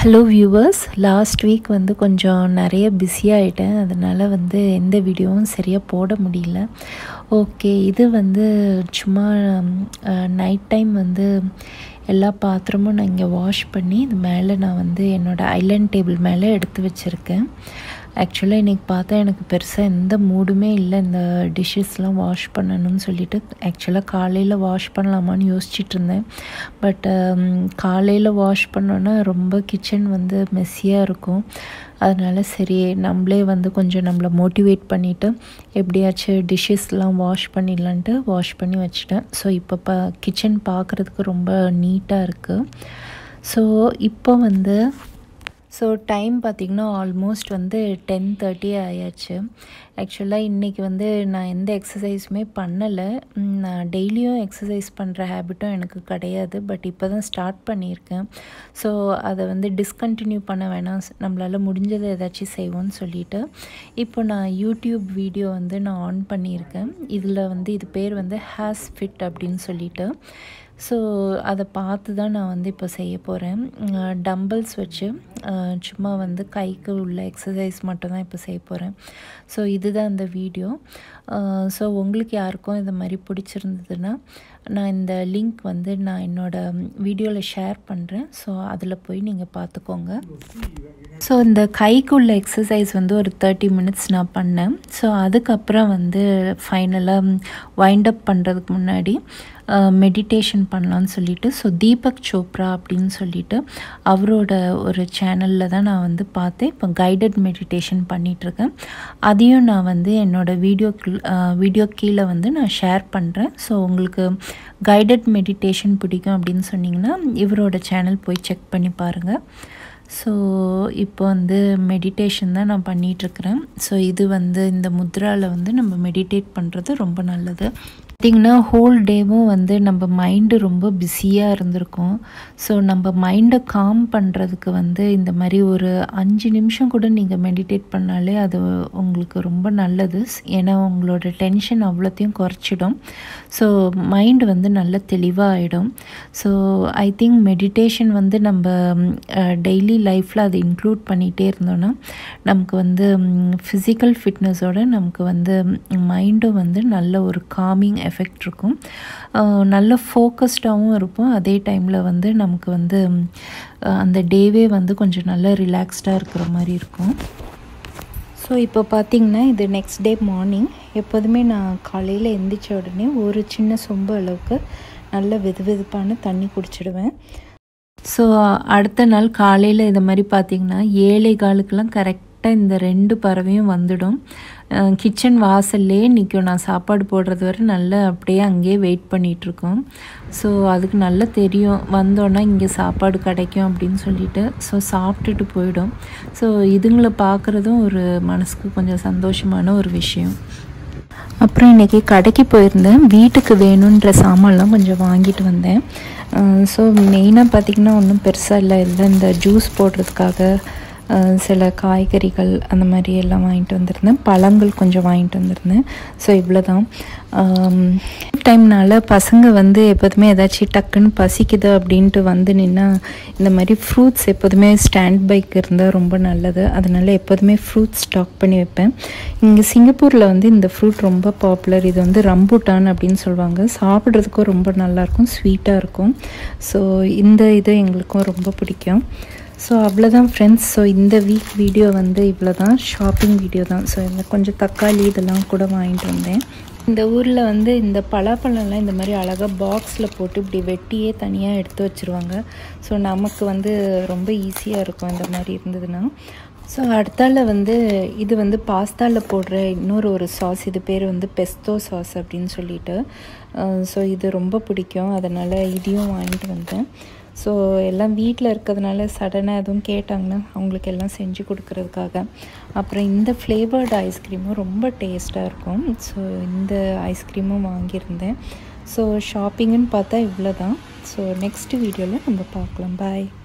Hello viewers, last week வந்து கொஞ்சம் நிறைய பிஸியாகிட்டேன். அதனால் வந்து எந்த வீடியோவும் சரியாக போட முடியல. ஓகே, இது வந்து சும்மா நைட் டைம் வந்து எல்லா பாத்திரமும் நான் இங்கே வாஷ் பண்ணி இது மேலே நான் வந்து என்னோடய ஐலண்ட் டேபிள் மேலே எடுத்து வச்சுருக்கேன். ஆக்சுவலாக இன்றைக்கி பார்த்தா எனக்கு பெருசாக எந்த மூடுமே இல்லை இந்த டிஷ்ஷஸ்லாம் வாஷ் பண்ணணும்னு சொல்லிட்டு. ஆக்சுவலாக காலையில் வாஷ் பண்ணலாமான்னு யோசிச்சுட்டு இருந்தேன். பட் காலையில் வாஷ் பண்ணோன்னா ரொம்ப கிச்சன் வந்து மெஸ்ஸியாக இருக்கும். அதனால் சரி நம்மளே வந்து கொஞ்சம் நம்மளை மோட்டிவேட் பண்ணிவிட்டு எப்படியாச்சும் டிஷ்ஷஸ்லாம் வாஷ் பண்ணிடலான்ட்டு வாஷ் பண்ணி வச்சுட்டேன். ஸோ இப்போ கிச்சன் பார்க்குறதுக்கு ரொம்ப நீட்டாக இருக்குது. ஸோ டைம் பார்த்திங்கன்னா ஆல்மோஸ்ட் வந்து 10:30 ஆயாச்சு. ஆக்சுவலாக இன்றைக்கி வந்து நான் எந்த எக்ஸசைஸுமே பண்ணலை. நான் டெய்லியும் எக்ஸசைஸ் பண்ணுற ஹேபிட்டும் எனக்கு கிடையாது. பட் இப்போ தான் ஸ்டார்ட் பண்ணியிருக்கேன். ஸோ அதை வந்து டிஸ்கண்டினியூ பண்ண வேணாம், நம்மளால் முடிஞ்சதை ஏதாச்சும் செய்வோன்னு சொல்லிவிட்டு இப்போ நான் யூடியூப் வீடியோ வந்து நான் ஆன் பண்ணியிருக்கேன். இதில் வந்து இது பேர் வந்து ஹேஸ் ஃபிட் அப்படின்னு சொல்லிட்டு. ஸோ அதை பார்த்து தான் நான் வந்து இப்போ செய்ய போகிறேன். டம்பிள்ஸ் வச்சு சும்மா வந்து கைக்கு உள்ள எக்ஸசைஸ் மட்டும் தான் இப்போ செய்ய போகிறேன். ஸோ இதுதான் இந்த வீடியோ. ஸோ உங்களுக்கு யாருக்கும் இது மாதிரி பிடிச்சிருந்ததுன்னா நான் இந்த லிங்க் வந்து நான் என்னோடய வீடியோவில் ஷேர் பண்ணுறேன். ஸோ அதில் போய் நீங்கள் பார்த்துக்கோங்க. ஸோ இந்த கைக்குள்ள எக்ஸசைஸ் வந்து ஒரு 30 மினிட்ஸ் நான் பண்ணேன். ஸோ அதுக்கப்புறம் வந்து ஃபைனலாக வைண்ட் அப் பண்ணுறதுக்கு முன்னாடி மெடிடேஷன் பண்ணலான்னு சொல்லிட்டு தீபக் சோப்ரா அப்படின்னு சொல்லிட்டு அவரோட ஒரு சேனலில் தான் நான் வந்து பார்த்தேன். இப்போ கைடட் மெடிடேஷன் பண்ணிகிட்ருக்கேன். அதையும் நான் வந்து என்னோடய வீடியோ கீழே வந்து நான் ஷேர் பண்ணுறேன். ஸோ உங்களுக்கு கைடட் மெடிடேஷன் பிடிக்கும் அப்படின்னு சொன்னிங்கன்னா இவரோட சேனல் போய் செக் பண்ணி பாருங்கள். ஸோ இப்போ வந்து மெடிடேஷன் தான் நான் பண்ணிகிட்ருக்கிறேன். ஸோ இது வந்து இந்த முத்ராவில் வந்து நம்ம மெடிடேட் பண்ணுறது ரொம்ப நல்லது. பார்த்திங்கன்னா ஹோல் டேவும் வந்து நம்ம மைண்டு ரொம்ப பிஸியாக இருந்திருக்கும். ஸோ நம்ம மைண்டை காம் பண்ணுறதுக்கு வந்து இந்த மாதிரி ஒரு 5 நிமிஷம் கூட நீங்கள் மெடிடேட் பண்ணாலே அது உங்களுக்கு ரொம்ப நல்லது. ஏன்னா உங்களோட டென்ஷன் அவ்வளோத்தையும் குறைச்சிடும். ஸோ மைண்டு வந்து நல்ல தெளிவாக ஆகிடும். ஸோ ஐ திங்க் மெடிடேஷன் வந்து நம்ம டெய்லி லைஃப்பில் அதை இன்க்ளூட் பண்ணிகிட்டே இருந்தோன்னா நமக்கு வந்து ஃபிசிக்கல் ஃபிட்னஸோடு நமக்கு வந்து மைண்டும் வந்து நல்ல ஒரு காமிங் எஃபெக்ட் இருக்கும். நல்ல ஃபோக்கஸ்டாகவும் இருப்போம். அதே டைமில் வந்து நமக்கு வந்து அந்த டேவே வந்து கொஞ்சம் நல்ல ரிலாக்ஸ்டாக இருக்கிற மாதிரி இருக்கும். ஸோ இப்போ பார்த்திங்கன்னா இது நெக்ஸ்ட் டே மார்னிங். எப்போதுமே நான் காலையில் எந்திரிச்ச உடனே ஒரு சின்ன சொம்பு அளவுக்கு நல்ல வெதுவெதுப்பான தண்ணி குடிச்சிடுவேன். ஸோ அடுத்த நாள் காலையில் இதை மாதிரி பார்த்திங்கன்னா 7:15 கரெக்டாக இந்த 2 பறவையும் வந்துடும். கிச்சன் வாசல்லே நிற்கும். நான் சாப்பாடு போடுறது வரை நல்லா அப்படியே அங்கேயே வெயிட் பண்ணிகிட்ருக்கோம். ஸோ அதுக்கு நல்லா தெரியும் வந்தோன்னா இங்கே சாப்பாடு கிடைக்கும் அப்படின்னு சொல்லிட்டு. ஸோ சாப்பிட்டுட்டு போயிடும். ஸோ இதுங்களை பார்க்குறதும் ஒரு மனசுக்கு கொஞ்சம் சந்தோஷமான ஒரு விஷயம். அப்புறம் இன்றைக்கி கடைக்கு போயிருந்தேன். வீட்டுக்கு வேணுன்ற சாமான்லாம் கொஞ்சம் வாங்கிட்டு வந்தேன். ஸோ மெயினாக பார்த்திங்கன்னா ஒன்றும் பெருசாக இல்லை. இந்த ஜூஸ் போடுறதுக்காக சில காய்கறிகள் அந்த மாதிரி எல்லாம் வாங்கிட்டு வந்திருந்தேன். பழங்கள் கொஞ்சம் வாங்கிட்டு வந்திருந்தேன். ஸோ இவ்வளோ தான். டைம்னால பசங்க வந்து எப்போதுமே ஏதாச்சும் டக்குன்னு பசிக்குது அப்படின்ட்டு வந்து நின்னா இந்த மாதிரி ஃப்ரூட்ஸ் எப்போதுமே ஸ்டாண்ட் பைக் இருந்தால் ரொம்ப நல்லது. அதனால் எப்போதுமே ஃப்ரூட்ஸ் ஸ்டாக் பண்ணி வைப்பேன். இங்கே சிங்கப்பூரில் வந்து இந்த ஃப்ரூட் ரொம்ப பாப்புலர். இது வந்து ரம்பூட்டான் அப்படின்னு சொல்லுவாங்க. சாப்பிட்றதுக்கும் ரொம்ப நல்லாயிருக்கும், ஸ்வீட்டாக இருக்கும். ஸோ இந்த இது எங்களுக்கும் ரொம்ப பிடிக்கும். ஸோ அவ்வளோதான் ஃப்ரெண்ட்ஸ். ஸோ இந்த வீக் வீடியோ வந்து இவ்வளோ தான், ஷாப்பிங் வீடியோ தான். ஸோ இந்த கொஞ்சம் தக்காளி இதெல்லாம் கூட வாங்கிட்டு வந்தேன். இந்த ஊரில் வந்து இந்த பலாப்பழம்லாம் இந்த மாதிரி அழகாக பாக்ஸில் போட்டு இப்படி வெட்டியே தனியாக எடுத்து வச்சுருவாங்க. ஸோ நமக்கு வந்து ரொம்ப ஈஸியாக இருக்கும் இந்த மாதிரி இருந்ததுன்னா. ஸோ அடுத்தால வந்து இது வந்து பாஸ்தாவில் போடுற இன்னொரு ஒரு சாஸ். இது பேர் வந்து பெஸ்தோ சாஸ் அப்படின்னு சொல்லிட்டு. ஸோ இது ரொம்ப பிடிக்கும். அதனால் இதையும் வாங்கிட்டு வந்தேன். ஸோ எல்லாம் வீட்டில் இருக்கிறதுனால சடனாக எதுவும் கேட்டாங்கன்னா அவங்களுக்கு எல்லாம் செஞ்சு கொடுக்குறதுக்காக. அப்புறம் இந்த ஃப்ளேவர்டு ஐஸ்கிரீமும் ரொம்ப டேஸ்ட்டாக இருக்கும். ஸோ இந்த ஐஸ்கிரீமும் வாங்கியிருந்தேன். ஸோ ஷாப்பிங்குன்னு பார்த்தா இவ்வளோ தான். ஸோ நெக்ஸ்ட் வீடியோவில் நம்ம பார்க்கலாம். பாய்.